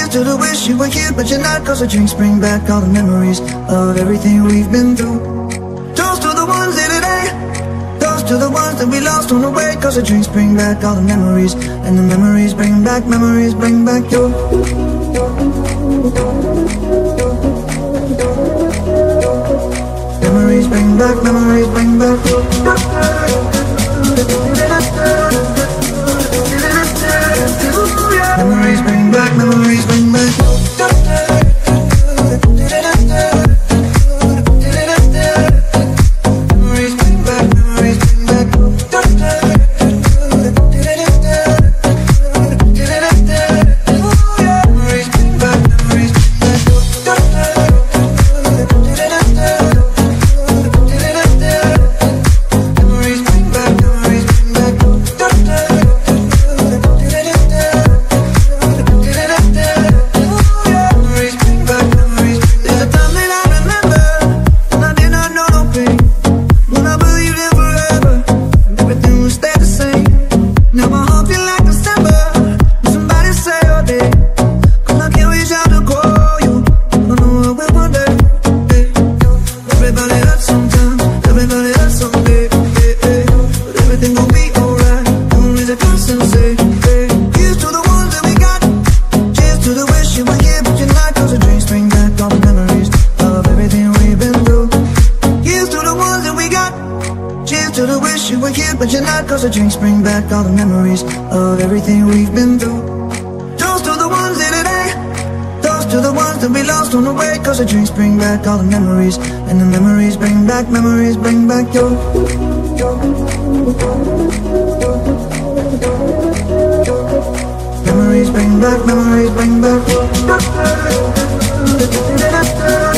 Cheers to the wish you were here but you're not, cause the drinks bring back all the memories of everything we've been through. Toast to the ones here today, toast to the ones that we lost on the way, cause the drinks bring back all the memories, and the memories bring back you. Memories bring back you. Memories bring back you. Memories bring back you. Memories bring back you. Cause the drinks bring back all the memories of everything we've been through. Toast to the ones here today, toast to the ones that we lost on the way, cause the drinks bring back all the memories, and the memories bring back you. Memories bring back Memories bring back you.